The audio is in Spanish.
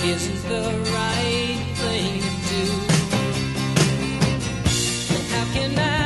isn't the right thing to do. How can I